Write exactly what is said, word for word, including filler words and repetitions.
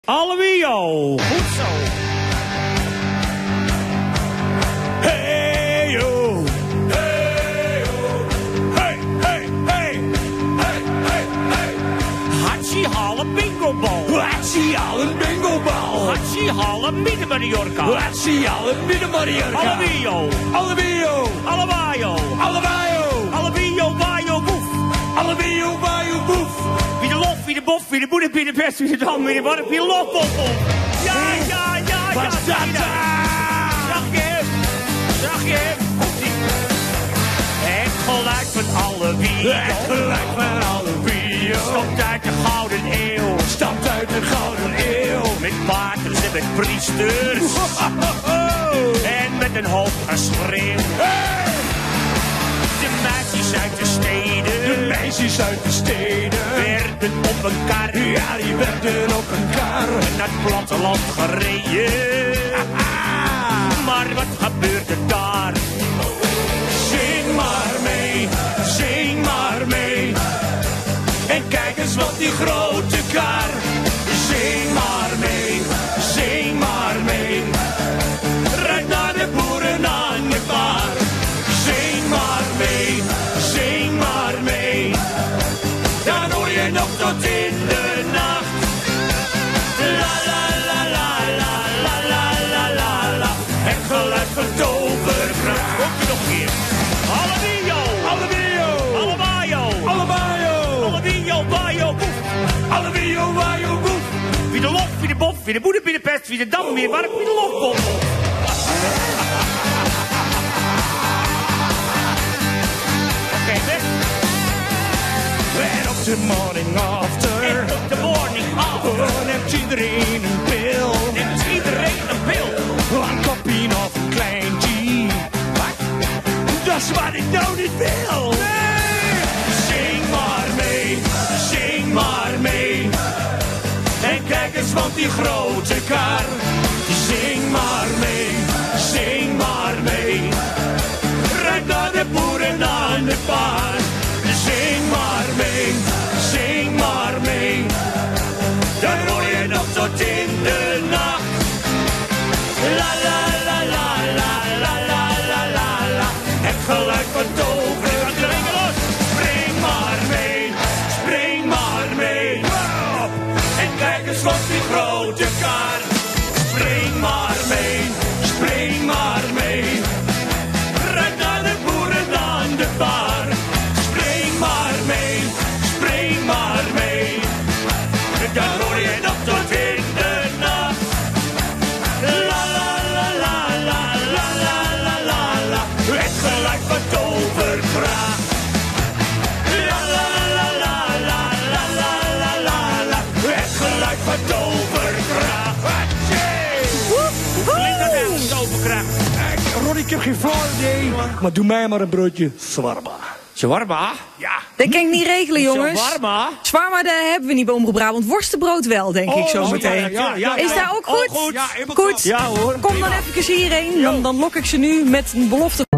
Allemio. Goed zo. Hey yo. Hey yo. Hey, hey, hey. Hey, hey, hey. Hatsie halen bingobal. Hatsie halen bingobal. Hatsie halen midden Mallorca. Hatsie halen midden Mallorca. Allemio. Allemio. Allemaio. Allemaio. Allemio, waio, boef. Allemio, waio, boef. Wie de lof, wie de bof, wie de boede, wie de pest, wie de dam, wie de wat, wie de lof, bof, bof. Ja, ja, ja, ja. Wat staat daar? Zag je hem? Zag je hem? Komt-ie. Het geluid van alle wie. Het geluid van alle wie. Stamt uit de gouden eeuw. Stamt uit de gouden eeuw. Met paters en met priesters. En met een hoop geschreeuw. Hey! De meisjes uit de steden. De meisjes uit de steden. Werden op een kar. Ja, die werden op een kar. Naar het platteland gereden. Maar wat gebeurde daar? Zing maar mee, zing maar mee. En kijk eens wat die grote kar. Zing maar mee, zing maar mee. Rijd naar de boeren aan de bar. Zing maar mee, zing maar mee. Dan hoor je nog tot in de nacht. La la la la la la la la la la. Het geluid van toverkracht. Komt je nog een keer? Allemio. Allemio. Allemaio. Allemaio. Allemio, waio, boef. Allemio, waio, boef. Wie de lof, wie de bof, wie de boede, wie de pest, wie de dam, wie de warp, wie de lof, bof, bof. Oké, weg. En op de morning after. En op de morning after. Dan heeft iedereen een pil. Neemt iedereen een pil. Een kopje of een kleintje. Wat? Dat is wat ik nou niet wil. Nee. Zing maar mee, zing maar mee. En kijk eens, want die grote kar. Zing maar mee, zing maar mee. Rijd naar de boeren aan de paard. Zing maar mee, zing maar mee. Dan hoor je nog tot in de nacht. La la la la la la la la la la. Het geluid van toveren. Spring los. Spring maar mee, spring maar mee. En kijk eens wat die grote kar. Spring maar mee, spring maar mee. Rijd naar de boeren aan de bar. Spring maar mee, spring maar mee. Dan hoor je nog tot in de nacht. La la la la la la la la la la. Het geluid van toverkracht. La la la la la la la la la la. Het geluid van toverkracht. Hoe klinkt dat nou, toverkracht? Ronnie, ik heb geen flauw idee. Maar doe mij maar een broodje zwarma. Shawarma? Ja. Dat kan ik niet regelen, jongens. Shawarma? Zwaar, dat hebben we niet bij Omroep Brabant. Worstenbrood wel, denk ik zo Oh, meteen. ja, ja, ja, Is ja. dat ook goed? Oh, goed. Ja, helemaal Goed. goed. Ja hoor. Kom dan even hierheen. Dan, dan lok ik ze nu met een belofte.